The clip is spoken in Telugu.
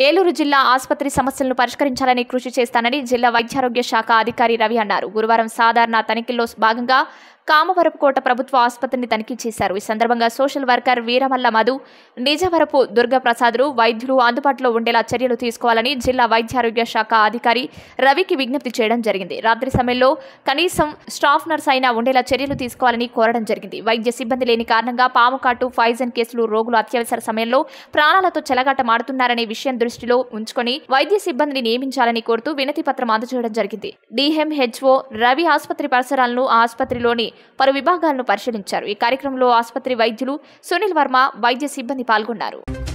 ఏలూరు జిల్లా ఆసుపత్రి సమస్యలను పరిష్కరించాలని కృషి చేస్తానని జిల్లా వైద్యారోగ్య శాఖ అధికారి రవి అన్నారు. గురువారం సాధారణ తనిఖీల్లో భాగంగా కామవరపుకోట ప్రభుత్వ ఆసుపత్రిని తనిఖీ చేశారు. ఈ సందర్భంగా సోషల్ వర్కర్ వీరమల్ల మధు, నిజవరపు దుర్గప్రసాద్లు వైద్యులు అందుబాటులో ఉండేలా చర్యలు తీసుకోవాలని జిల్లా వైద్యారోగ్య శాఖ అధికారి రవికి విజ్ఞప్తి చేయడం జరిగింది. రాత్రి సమయంలో కనీసం స్టాఫ్ నర్స్ అయినా ఉండేలా చర్యలు తీసుకోవాలని కోరడం జరిగింది. వైద్య సిబ్బంది లేని కారణంగా పాముకాటు, ఫైజన్ కేసులు రోగులు అత్యవసర సమయంలో ప్రాణాలతో చెలగాటమాడుతున్నారనే విషయం దృష్టిలో ఉంచుకొని వైద్య సిబ్బందిని నియమించాలని కోరుతూ వినతి పత్రం అందజేయడం జరిగింది. DMHO రవి ఆసుపత్రి పరిసరాలను ఆసుపత్రిలోని పలు విభాగాలను పరిశీలించారు. ఈ కార్యక్రమంలో ఆసుపత్రి వైద్యులు సునీల్ వర్మ, వైద్య సిబ్బంది పాల్గొన్నారు.